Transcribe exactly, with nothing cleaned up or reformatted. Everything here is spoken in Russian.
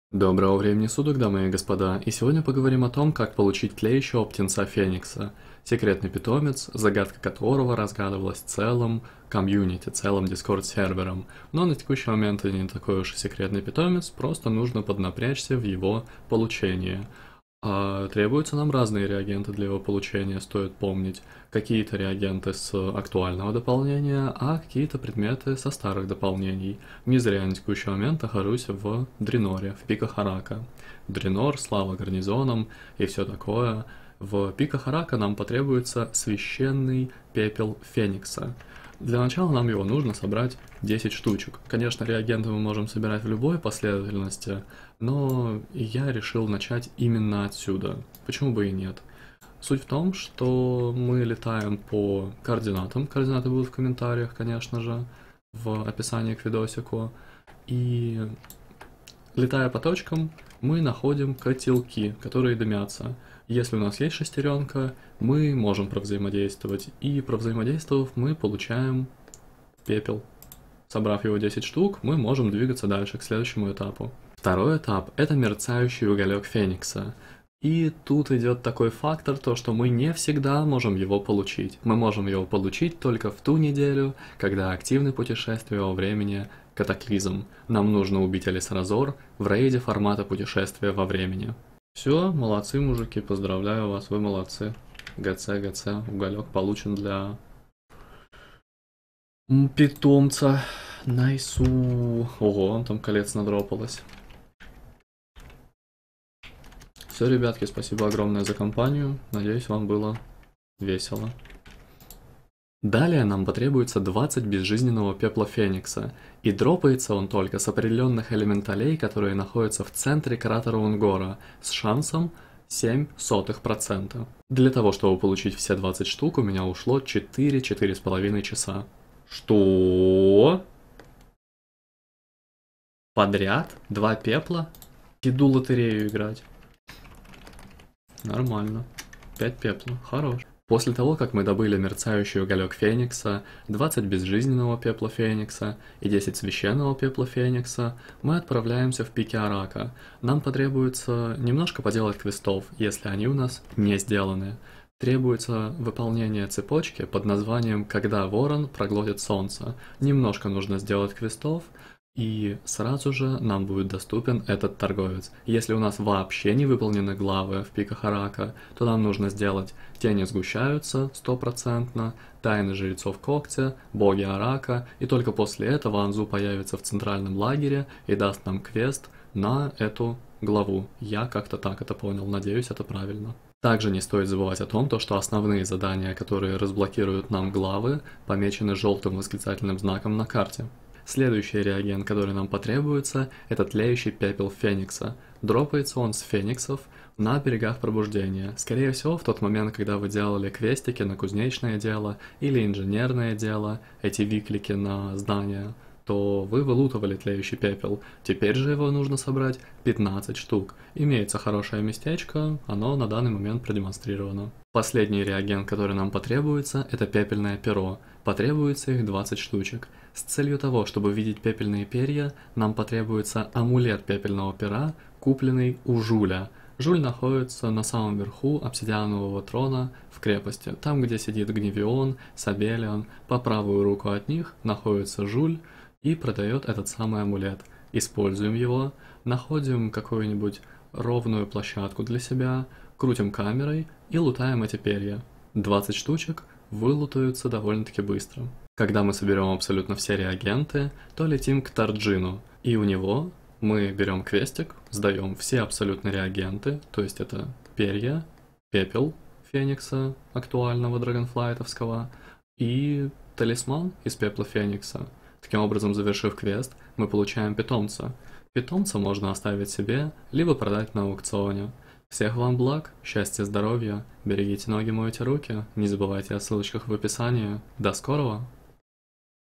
Доброго времени суток, дамы и господа, и сегодня поговорим о том, как получить тлеющего птенца Феникса. Секретный питомец, загадка которого разгадывалась целым комьюнити, целым дискорд-сервером. Но на текущий момент это не такой уж и секретный питомец, просто нужно поднапрячься в его получении. А требуются нам разные реагенты для его получения, стоит помнить. Какие-то реагенты с актуального дополнения, а какие-то предметы со старых дополнений. Не зря я на текущий момент нахожусь в Дреноре, в Пиках Арака. Дренор, слава гарнизонам и все такое. В Пиках Арака нам потребуется священный пепел Феникса. Для начала нам его нужно собрать десять штучек. Конечно, реагенты мы можем собирать в любой последовательности, но я решил начать именно отсюда. Почему бы и нет? Суть в том, что мы летаем по координатам. Координаты будут в комментариях, конечно же, в описании к видосику. И летая по точкам, мы находим котелки, которые дымятся. Если у нас есть шестеренка, мы можем провзаимодействовать, и провзаимодействовав, мы получаем пепел. Собрав его десять штук, мы можем двигаться дальше к следующему этапу. Второй этап – это мерцающий уголек Феникса. И тут идет такой фактор, то что мы не всегда можем его получить. Мы можем его получить только в ту неделю, когда активны путешествия во времени Катаклизм. Нам нужно убить Алисразор в рейде формата путешествия во времени. Все, молодцы, мужики, поздравляю вас, вы молодцы. ГЦ, ГЦ, уголек получен для питомца. Найсу. Ого, он там колец надропалось. Все, ребятки, спасибо огромное за компанию. Надеюсь, вам было весело. Далее нам потребуется двадцать безжизненного пепла Феникса, и дропается он только с определенных элементалей, которые находятся в центре кратера Унгора, с шансом семь сотых процента. Для того, чтобы получить все двадцать штук, у меня ушло четыре-четыре с половиной часа. Что? Подряд? Два пепла? Иду лотерею играть. Нормально. пять пепла. Хорош. После того, как мы добыли мерцающий уголек Феникса, двадцать безжизненного пепла Феникса и десять священного пепла Феникса, мы отправляемся в Пики Арака. Нам потребуется немножко поделать квестов, если они у нас не сделаны. Требуется выполнение цепочки под названием «Когда ворон проглотит солнце». Немножко нужно сделать квестов, и сразу же нам будет доступен этот торговец. Если у нас вообще не выполнены главы в Пиках Арака, то нам нужно сделать «Тени сгущаются» стопроцентно, «Тайны жрецов когтя», «Боги Арака», и только после этого Анзу появится в центральном лагере и даст нам квест на эту главу. Я как-то так это понял, надеюсь, это правильно. Также не стоит забывать о том, то, что основные задания, которые разблокируют нам главы, помечены желтым восклицательным знаком на карте. Следующий реагент, который нам потребуется, это тлеющий пепел Феникса. Дропается он с фениксов на берегах пробуждения. Скорее всего, в тот момент, когда вы делали квестики на кузнечное дело или инженерное дело, эти виклики на здания, то вы вылутывали тлеющий пепел. Теперь же его нужно собрать пятнадцать штук. Имеется хорошее местечко, оно на данный момент продемонстрировано. Последний реагент, который нам потребуется, это пепельное перо. Потребуется их двадцать штучек. С целью того, чтобы видеть пепельные перья, нам потребуется амулет пепельного пера, купленный у Жуля. Жуль находится на самом верху обсидианового трона в крепости. Там, где сидит Гневион, Сабелион, по правую руку от них находится Жуль и продает этот самый амулет. Используем его, находим какую-нибудь ровную площадку для себя, крутим камерой и лутаем эти перья. двадцать штучек вылутаются довольно-таки быстро. Когда мы соберем абсолютно все реагенты, то летим к Тарджину, и у него мы берем квестик, сдаем все абсолютно реагенты, то есть это перья, пепел Феникса, актуального драгонфлайтовского, и талисман из пепла Феникса. Таким образом, завершив квест, мы получаем питомца. Питомца можно оставить себе, либо продать на аукционе. Всех вам благ, счастья, здоровья, берегите ноги, мойте руки, не забывайте о ссылочках в описании. До скорого!